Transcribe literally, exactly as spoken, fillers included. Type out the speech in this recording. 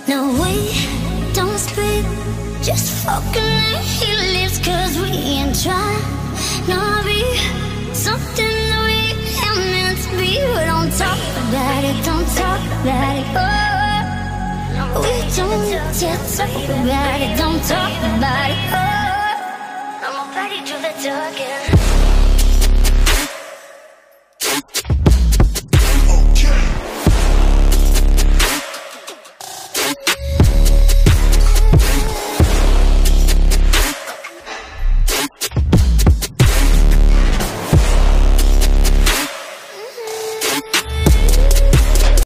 No, we don't speak, just fucking like he lives. Cause we ain't trying to be something that we ain't meant to be. We don't talk about it, don't talk about it. Oh, we don't just talk about it, don't talk about it. Oh, I'm ready to the talking.